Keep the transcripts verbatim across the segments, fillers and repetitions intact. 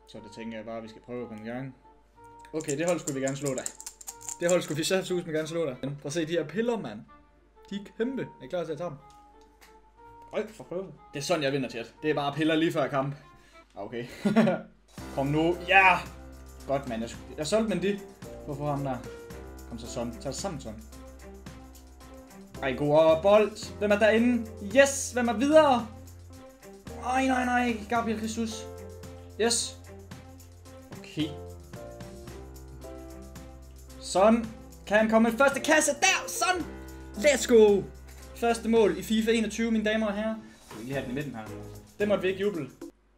Så det tænker jeg bare, at vi skal prøve at komme i gang. Okay, det hold skulle vi gerne slå dig. Det hold skulle vi så med gerne slå dig. Prøv at se de her piller, mand. De er kæmpe. Er I klar til at tage dem? Øj, for prøve. Det er sådan, jeg vinder, chat. Det er bare piller lige før kamp. Okay. Kom nu. Ja! Godt, mand. Jeg, jeg solgte med det. Hvorfor ham der? Kom så sådan. Tag det sammen sådan. Ej, god bold. Hvem er derinde? Yes! Hvem er videre? Ej, nej, nej. Gabriel Jesus. Yes. Okay. Sådan. Kan han komme med første kasse? Der! Sådan! Let's go! Første mål i FIFA enogtyve, mine damer og herrer. Vi vil lige have den i midten her. Det måtte vi ikke juble.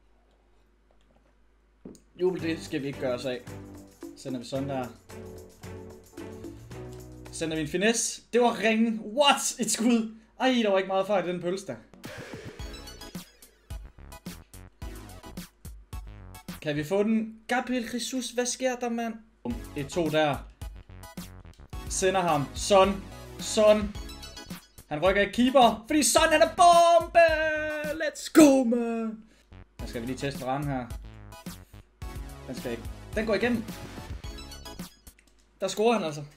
Jubel, det skal vi ikke gøre os af. Sender vi sådan der. Sender vi en finesse. Det var ringen. What? Et skud. Ej, der var ikke meget fejl i den pølse der. Kan vi få den? Gabriel Jesus, hvad sker der, mand? Et to der. Sender ham. Son. Son. Han rykker ikke keeper, fordi Son han er bombe! Let's go, man! Nu skal vi lige teste rammen her. Den skal ikke. Den går igennem. Der scorer han altså.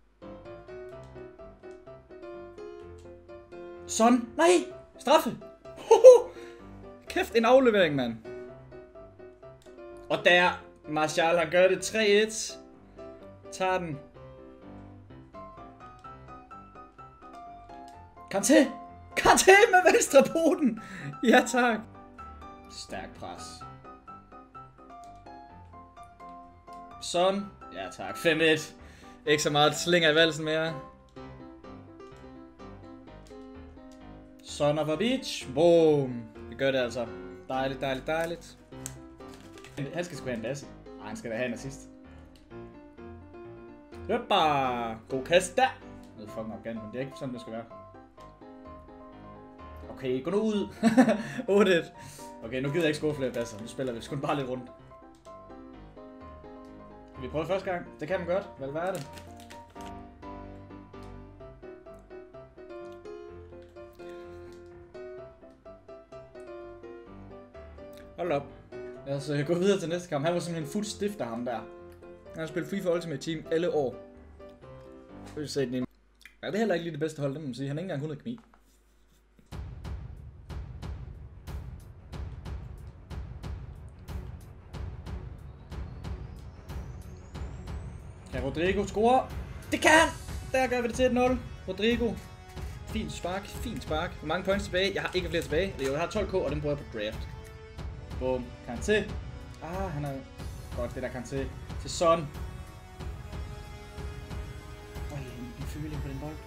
Son. Nej! Straffe! Kæft, en aflevering, mand. Og der, Martial har gør det tre et. Tager den. Kanté! Kanté med venstre poten! Ja, tak. Stærk pres. Sådan. Ja, tak. fem et. Ikke så meget slinger i valsen mere. Son of a bitch. Boom. Vi gør det altså. Dejligt, dejligt, dejligt. Han skal sgu have en Lasse. Ej, han skal da have en assist. Hoppa! God kast der. Jeg ved fucking opgave, men det er ikke sådan, det skal være. Okay, gå nu ud. otte et. Okay, nu gider jeg ikke score flere pladser. Nu spiller vi sgu bare lidt rundt. Skal vi prøve første gang? Det kan man godt. Hvad er det? Hold op. Lad os gå videre til næste kamp. Han var simpelthen fuldt stift af ham der. Han har spillet FIFA Ultimate Team alle år. Ja, det er heller ikke lige det bedste hold, det må man sige. Han er ikke engang hundrede kemi. Kan Rodrigo score? Det kan han! Der gør vi det til et nul. Rodrigo. Fint spark, fint spark. Hvor mange points tilbage? Jeg har ikke flere tilbage. Jeg har tolv k, og den bruger jeg på draft. Boom. Kanté. Ah, han er godt, det der Kanté. Til Son. Øj, en føling på den bold.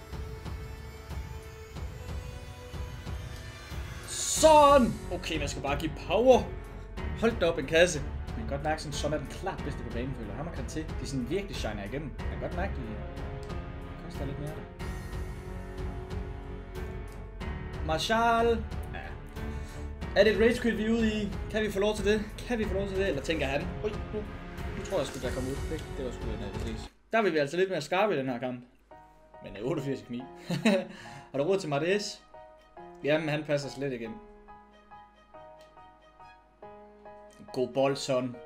Son! Okay, man skal bare give power. Hold da op en kasse. Man kan godt mærke, sådan Son er den klart bedste på banen, føler. Ham og Kanté, de er sådan virkelig shiner igennem. Man kan godt mærke, de koster lidt mere. Martial. Ja. Er det et rage quit, vi er ude i? Kan vi få lov til det? Kan vi få lov til det? Eller tænker han? Ui, nu, nu tror jeg sgu, der kommer ud. Det, det var sgu en af det. Der vil vi altså lidt mere skarpe i den her kamp. Men otteogfirs kemi. Har du råd til Martes? Jamen, han passer slet igen. God bold, Son.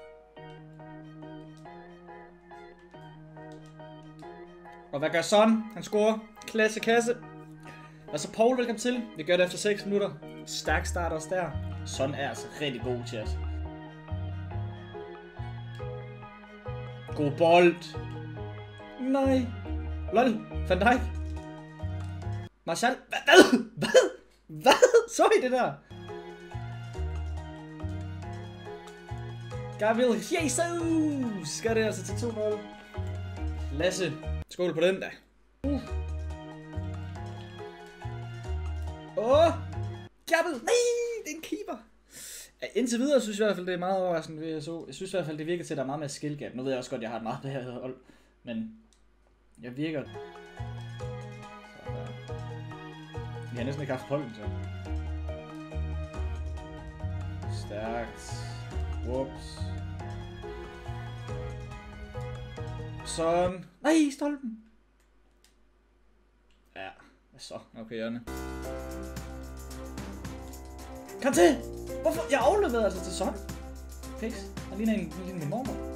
Og hvad gør Son? Han scorer. Klasse kasse. Og så Paul, velkommen til. Vi gør det efter seks minutter. Stærk start også der. Son er altså rigtig god til os. God bold. Nej. Lol. Van Dijk. Martial. Hvad? Hvad? Hvad? Så I det der? Gabriel Jesus. Skal det altså til to nul. Lasse. Skål på den da. Uh. Åh! Gabriel! Nej! Det er en keeper! Ja, indtil videre synes jeg i hvert fald, det er meget overraskende ved at så. Jeg synes i hvert fald, det virker til, at der er meget mere skill gap. Nu ved jeg også godt, at jeg har et meget bedre hold. Men jeg virker... Vi har næsten ikke haft bolden, så. Stærkt. Whoops. Sådan. Nej, stolpen! Ja, hvad så? Okay, Jørne. Kanté! Hvorfor? Jeg afleverede altså til Son. face. Han ligner en, en ligner min mormor.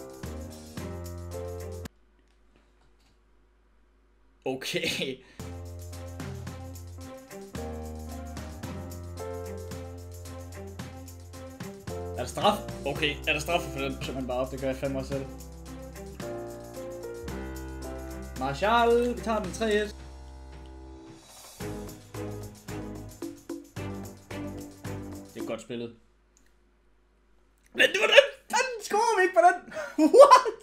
Okay. Er der straf? Okay, er der straf for den? Så man bare op, det gør jeg fandme også selv. Marshall, vi tager den tre et. Det er godt spillet. Men det var den! Den scorer vi ikke på den! What?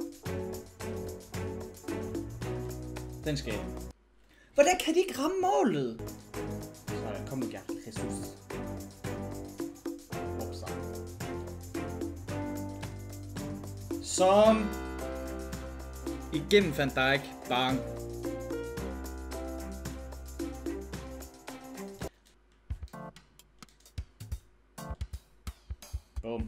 Den skal. Hvordan kan de ikke ramme målet? Så kom nu, Gert. Jesus. Som igennem Van Dijk. Bang. Boom.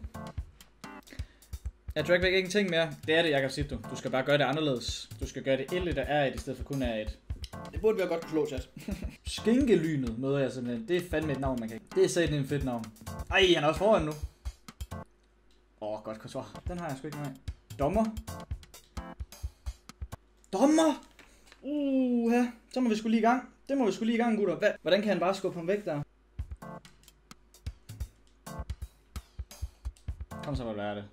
Er drag væk ingenting mere? Det er det, Jakob Sipto. Du skal bare gøre det anderledes. Du skal gøre det L et og R et i stedet for kun R et. Det burde vi godt kunne slå, chat. Skinkelynet møder jeg simpelthen. Det er fandme et navn, man kan. Det er sådan en fedt navn. Ej, han er også foran nu. Åh, oh, godt forsvar. Den har jeg sgu ikke med. Dommer. Dommer! Uh, ja. Så må vi sgu lige i gang. Det må vi sgu lige i gang, gutter. Hva? Hvordan kan han bare skubbe ham væk der? Kom så, hvor det er det.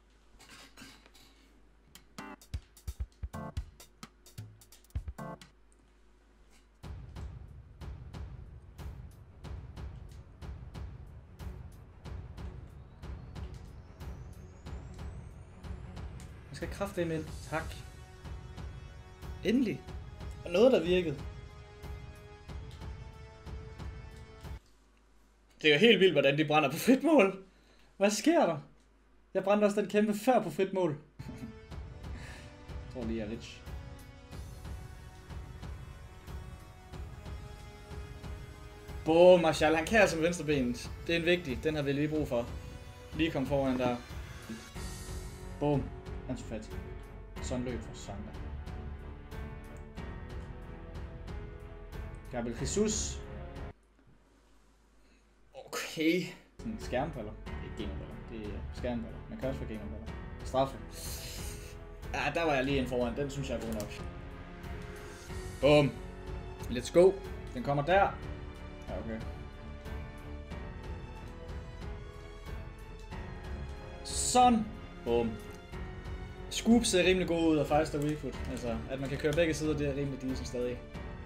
Jeg skal kraftedeme ind. Tak. Endelig. Og noget, der virkede. Det er jo helt vildt, hvordan de brænder på frit mål. Hvad sker der? Jeg brændte også den kæmpe før på frit mål. Jeg tror lige, jeg er rich. Boom, Marshall. Han kan altså med venstrebenet. Det er en vigtig. Den har vi lige brug for. Lige kom foran der. Boom. Han tog fat. Sådan løb for Sanda. Gabriel Jesus. Okay. Skærmballer. Det er ikke gamerballer. Det er skærmballer. Man kan også få gamerballer. Straffe. Ja, der var jeg lige ind foran. Den synes jeg er god nok. Boom. Let's go. Den kommer der. Ja, okay. Sådan. Boom. Scoop ser rimelig god ud, og faktisk er weakfoot. Altså, at man kan køre begge sider, det er rimelig decent stadig.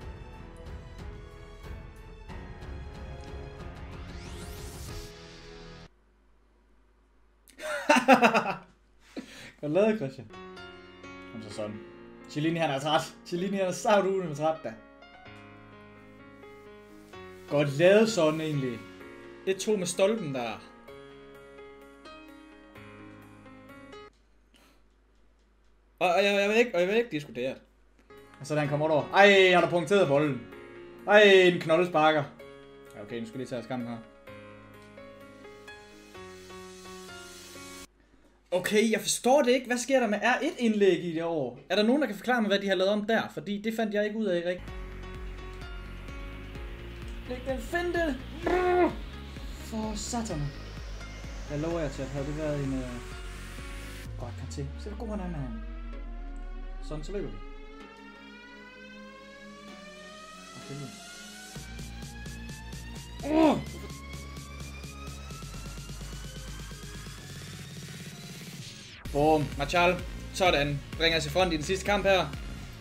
Godt lavet, Christian. Kom så sådan. Chiellini han er træt. Chiellini han er savt ude med træt da. Godt lavet sådan egentlig. et to med stolpen der. Og jeg, jeg, vil ikke, og jeg vil ikke diskutere det. Og så da han kommer over. Ej, han har punkteret bolden. Ej, en knoldesparker. Ja, okay, nu skal vi lige tage skam her. Okay, jeg forstår det ikke. Hvad sker der med R et indlæg i det år? Er der nogen, der kan forklare mig, hvad de har lavet om der? Fordi det fandt jeg ikke ud af, Erik. Læg den finte! For satan. Jeg lover jer til, at havde det været en... Uh... Godt, kan til. Se, hvor god han er med ham. Sådan, så løber vi. Okay. Uh! Boom, Marshall. Sådan. Bringer os i front i den sidste kamp her.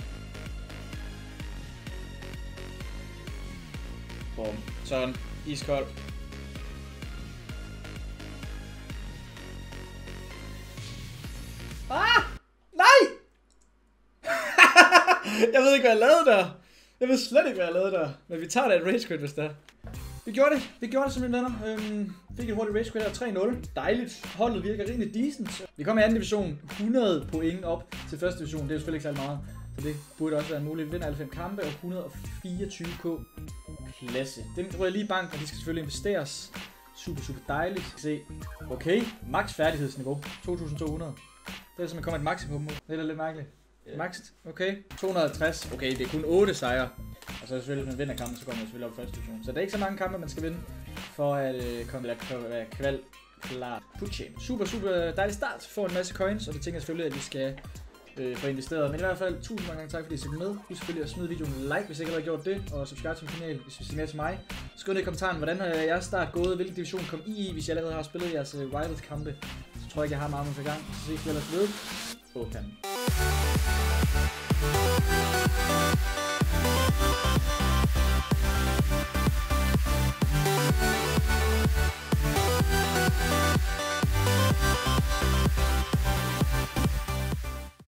Boom. Sådan. Iskold. Ah! Nej! Jeg ved ikke, hvad jeg lavede der. Jeg ved slet ikke, hvad jeg lavede der. Men vi tager da et rage quit, hvis det er. Vi gjorde det. Vi gjorde det simpelthen, venner. Øhm, fik et hurtigt rage quit her. tre nul. Dejligt. Holdet virker rimelig decent. Vi kom i anden division. hundrede point op til første division. Det er jo selvfølgelig ikke særlig meget. Så det burde også være muligt. Vi vinder alle fem kampe og et hundrede og fireogtyve k. Klasse. Den tror jeg lige i bank, og de skal selvfølgelig investeres. Super, super dejligt. Se. Okay. Max færdighedsniveau. to tusind to hundrede. Det er som at komme et maximum. Det er da lidt mærkeligt. Yeah. Max. Okay. to hundrede og halvtreds. Okay, det er kun otte sejre. Og så selvfølgelig, hvis man vinder kampen, så kommer man selvfølgelig op i første division. Så der er ikke så mange kampe, man skal vinde, for at øh, komme til at være kval Klart. Putin. Super, super dejlig start. Får en masse coins, og det tænker jeg selvfølgelig, at vi skal øh, få investeret. Men i hvert fald, tusind mange gange tak, fordi I så med. Husk selvfølgelig at smide videoen like, hvis I ikke har gjort det. Og subscribe til min kanal, hvis I vil se mere til mig. Skriv ned i kommentaren, hvordan har jeres start gået? Hvilken division kom I i, hvis I allerede har spillet jeres uh, Rivals kampe? Så tror jeg ikke, jeg har meget med i gang. Så ses vi ellers ved. Åh,